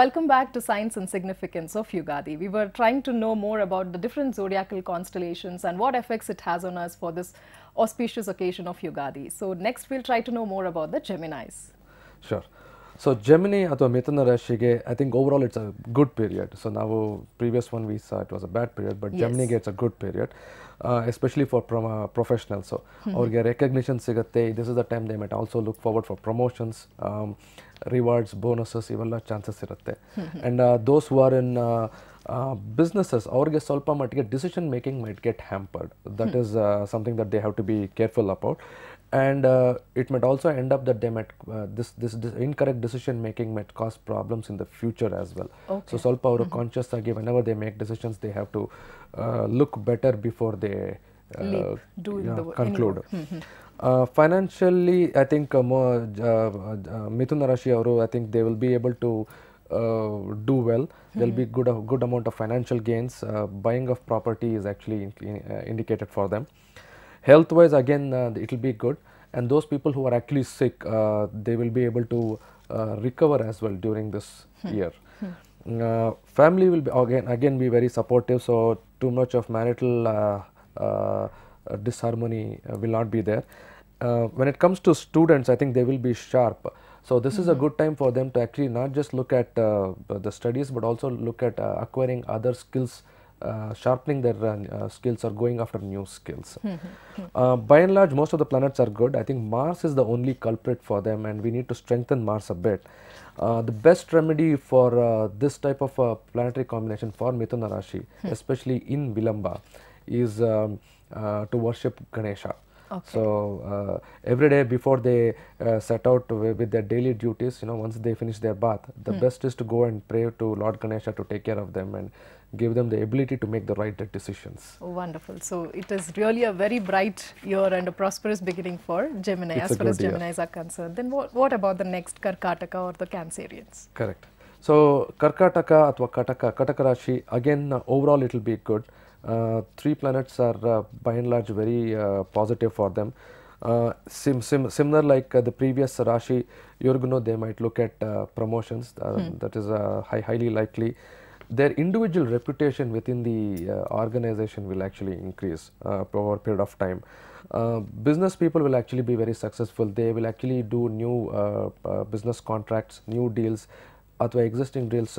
Welcome back to Science and Significance of Ugadi. We were trying to know more about the different zodiacal constellations and what effects it has on us for this auspicious occasion of Ugadi. So next we'll try to know more about the Geminis. Sure. So Gemini ಅಥವಾ ಮಿಥುನ ರಾಶಿಗೆ I think overall it's a good period. So ನಾವು previous one we saw it was a bad period, but Gemini gets a good period, especially for professionals. So ಅವ್ರಿಗೆ recognition ಸಿಗುತ್ತೆ. This is the time they might also look forward for promotions, rewards, bonuses, ಇವೆಲ್ಲ chances ಇರುತ್ತೆ. And those who are in businesses, ಅವ್ರಿಗೆ ಸ್ವಲ್ಪ ಮಟ್ಟಿಗೆ decision making might get hampered. That is something that they have to be careful about. And it might also end up that they might this incorrect decision making might cause problems in the future as well. So ಸ್ವಲ್ಪ ಅವರು conscious ಆಗಿ whenever they make decisions they have to look better before they conclude. Financially I think Mithuna Rashi avaru I think they will be able to do well. There will be good amount of financial gains. Buying of property is actually indicated for them. Health wise again it will be good, and those people who are actually sick they will be able to recover as well during this year. Family will be again be very supportive, so too much of marital disharmony will not be there. When it comes to students, I think they will be sharp. So this is a good time for them to actually not just look at the studies but also look at acquiring other skills, sharpening their skills or going after new skills. By and large most of the planets are good. I think Mars is the only culprit for them and we need to strengthen Mars a bit. The best remedy for this type of planetary combination for Mithuna Rashi, especially in Vilamba, is to worship Ganesha. So every day before they set out with their daily duties, once they finish their bath, the best is to go and pray to Lord Ganesha to take care of them and give them the ability to make the right decisions. Oh, wonderful. So it is really a very bright year and a prosperous beginning for Gemini as far as Geminis are concerned. Then what about the next Karkataka or the Cancerians? Correct. So Karkataka ಅಥವಾ Kataka Rashi, again overall it will be good. 3 planets are by and large very positive for them. Similar like the previous Rashi, you're going to know they might look at promotions. That is highly likely. Their individual reputation within the organization will actually increase over a period of time. Business people will actually be very successful. They will actually do new business contracts, new deals, or existing deals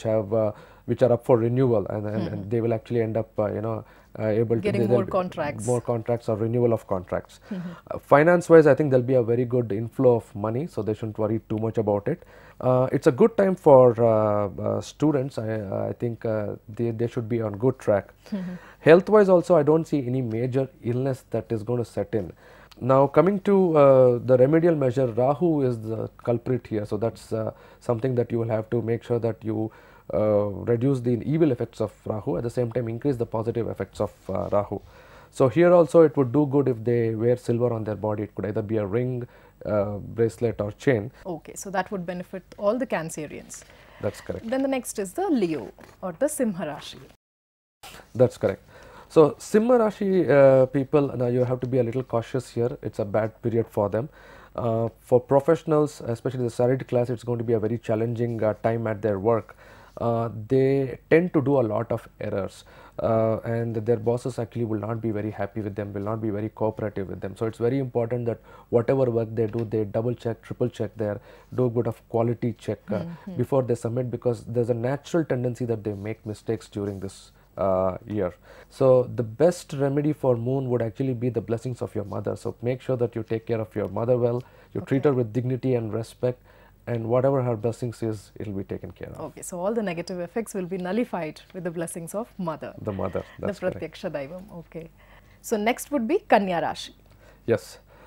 which are up for renewal, and they will actually end up able getting to more contracts or renewal of contracts. Finance wise I think there will be a very good inflow of money, so they shouldn't worry too much about it. It's a good time for students. I think they should be on good track. Health wise also I don't see any major illness that is going to set in. Now coming to the remedial measure, Rahu is the culprit here, so that's something that you will have to make sure that you reduce the evil effects of Rahu, at the same time increase the positive effects of Rahu. So here also it would do good if they wear silver on their body. It could either be a ring, bracelet or chain. Okay, so that would benefit all the Cancerians. That's correct. Then the next is the Leo or the Simha Rashi. That's correct. So Simha Rashi people, now you have to be a little cautious here. It's a bad period for them. For professionals, especially the salaried class, it's going to be a very challenging time at their work. They tend to do a lot of errors and their bosses actually will not be very happy with them, will not be very cooperative with them. So it's very important that whatever work they do, they double check, triple check there, do a bit of quality check before they submit, because there's a natural tendency that they make mistakes during this year. So the best remedy for moon would actually be the blessings of your mother. So make sure that you take care of your mother well, you treat her with dignity and respect, and whatever her blessings is, it will be taken care of. Okay, so all the negative effects will be nullified with the blessings of mother. The mother, that's the Pratyaksha Daivam. Okay. So next would be Kanya Rashi. Yes.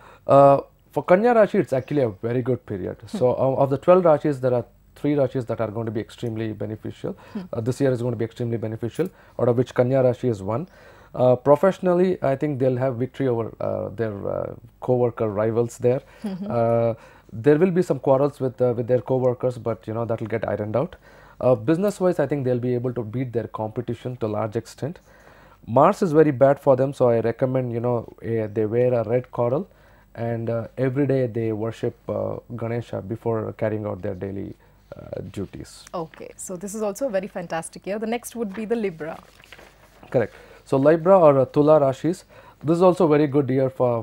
For Kanya Rashi, it's actually a very good period. So of the 12 Rashis, there are 3 Rashis that are going to be extremely beneficial. This year is going to be extremely beneficial, out of which Kanya Rashi is one. Professionally, I think they'll have victory over their co-worker rivals there. There will be some quarrels with their co-workers, but that will get ironed out. Business wise, I think they'll be able to beat their competition to a large extent. Mars is very bad for them, so I recommend they wear a red coral and every day they worship Ganesha before carrying out their daily duties. Okay, so this is also a very fantastic year. The next would be the Libra. Correct. So Libra or Tula Rashis, this is also very good year for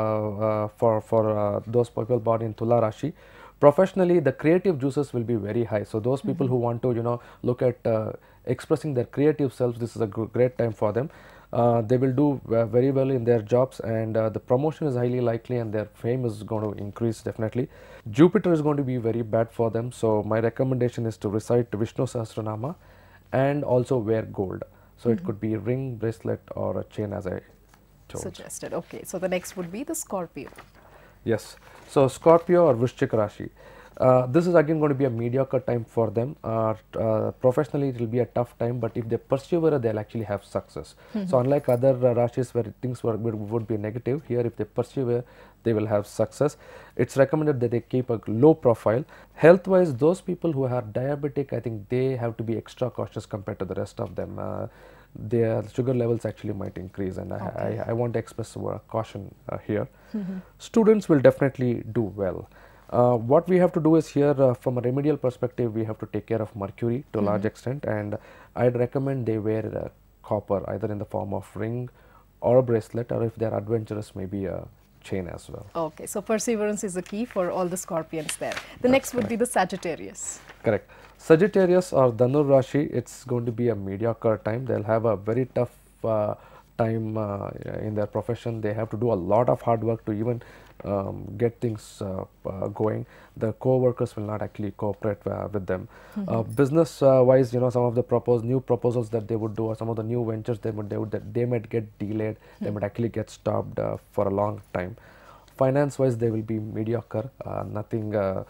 those people born in Tula Rashi. Professionally, the creative juices will be very high. So those people who want to look at expressing their creative selves, this is a great time for them. They will do very well in their jobs, and the promotion is highly likely, and their fame is going to increase definitely. Jupiter is going to be very bad for them, so my recommendation is to recite Vishnu Sahasranama and also wear gold. So it could be ring, bracelet, or a chain, as I told. Suggested. Okay, so the next would be the Scorpio. Yes. So Scorpio or Vrishchik Rashi. This is again going to be a mediocre time for them. Professionally, it will be a tough time, but if they persevere, they'll actually have success. So unlike other Rashis where things would be negative, here if they persevere, they will have success. It's recommended that they keep a low profile. Health-wise, those people who are diabetic, I think they have to be extra cautious compared to the rest of them. Their sugar levels actually might increase, and I want to express caution here. Students will definitely do well. What we have to do is here from a remedial perspective, we have to take care of Mercury to a large extent, and I'd recommend they wear copper either in the form of ring or a bracelet, or if they are adventurous, maybe a chain as well. Okay, so perseverance is the key for all the Scorpions there. The next would be the Sagittarius. Correct. Sagittarius or Dhanur Rashi, it's going to be a mediocre time. They'll have a very tough time in their profession. They have to do a lot of hard work to even get things going. The co-workers will not actually cooperate with them. Business wise, some of the new proposals that they would do, or some of the new ventures they might get delayed. They might actually get stopped for a long time. Finance wise, they will be mediocre. Nothing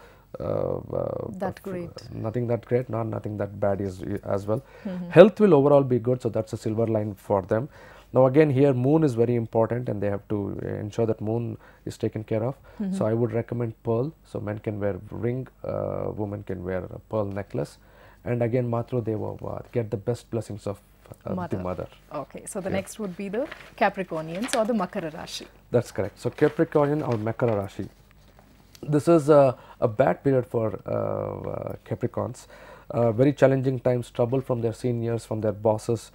that great. Nothing that great, nothing that bad as well. Health will overall be good, so that's a silver line for them. Now again, here moon is very important, and they have to ensure that moon is taken care of. So I would recommend pearl. So men can wear ring, women can wear a pearl necklace, and again Matru Deva get the best blessings of the mother. Okay, so the next would be the Capricornians or the Makara Rashi. That's correct. So Capricornian or Makara Rashi. This is a bad period for Capricorns. Very challenging times, trouble from their seniors, from their bosses.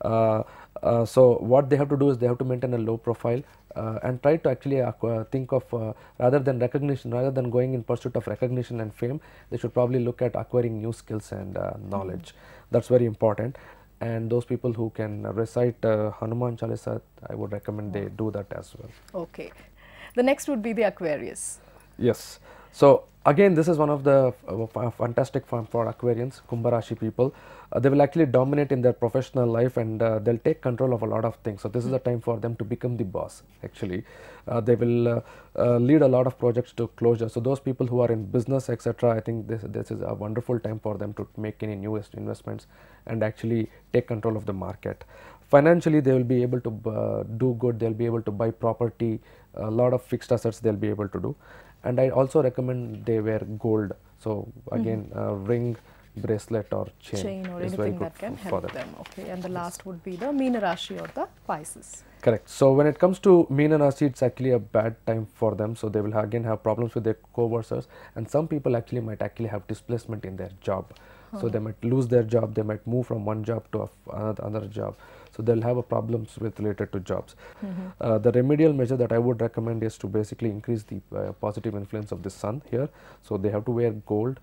So what they have to do is they have to maintain a low profile and try to actually think of rather than going in pursuit of recognition and fame, they should probably look at acquiring new skills and knowledge. That's very important. And those people who can recite Hanuman Chalisa, I would recommend they do that as well. Okay. The next would be the Aquarius. Yes. So again, this is one of the fantastic for Aquarians, Kumbha Rashi people. They will actually dominate in their professional life, and they'll take control of a lot of things. So this is a time for them to become the boss. Actually, they will lead a lot of projects to closure. So those people who are in business, etc., I think this is a wonderful time for them to make any newest investments and actually take control of the market. Financially, they will be able to do good. They'll be able to buy property, a lot of fixed assets they'll be able to do. And I also recommend they wear gold. So again, ring, bracelet or chain or is anything very good that can help them. Okay, and the last would be the Meena Rashi or the Pisces. Correct. So when it comes to Meena Rashi, it's actually a bad time for them. So they will again have problems with their co-workers, and some people actually might have displacement in their job. So they might lose their job. They might move from one job to another job. So they'll have a problems related to jobs. The remedial measure that I would recommend is to basically increase the positive influence of the sun here. So they have to wear gold,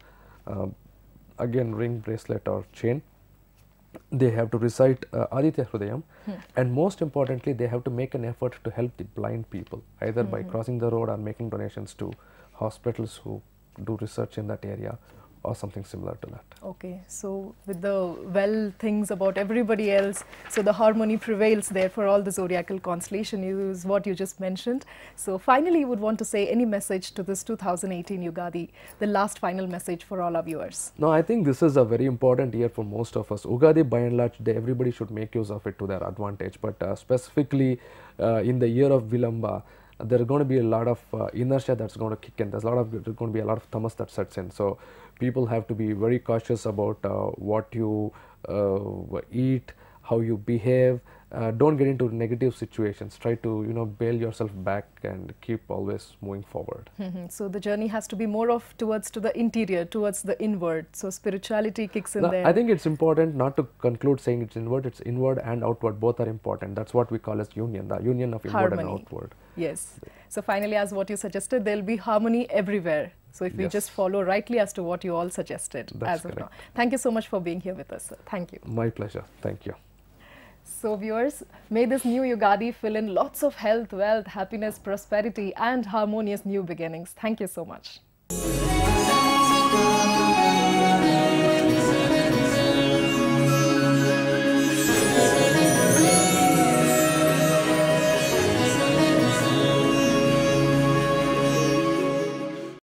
again ring, bracelet or chain. They have to recite Aditya Hrudayam, and most importantly, they have to make an effort to help the blind people, either by crossing the road or making donations to hospitals who do research in that area, or something similar to that. Okay, so with the well things about everybody else, so the harmony prevails there for all the zodiacal constellation is what you just mentioned. So finally, you would want to say any message to this 2018 Ugadi, the last final message for all our viewers. No, I think this is a very important year for most of us. Ugadi, by and large, everybody should make use of it to their advantage, but specifically in the year of Vilamba, there are going to be a lot of inertia that's going to kick in. There's going to be a lot of tamas that sets in. So people have to be very cautious about what you eat, how you behave. Don't get into negative situations. Try to, you know, bail yourself back and keep always moving forward. So the journey has to be more of towards to the interior, towards the inward. So spirituality kicks in there. I think it's important not to conclude saying it's inward. It's inward and outward. Both are important. That's what we call as union, the union of inward and outward. Yes. So finally, as what you suggested, there'll be harmony everywhere. So if we just follow rightly as to what you all suggested as of now. Thank you so much for being here with us, sir. Thank you. My pleasure. Thank you. So viewers, may this new Ugadi fill in lots of health, wealth, happiness, prosperity and harmonious new beginnings. Thank you so much.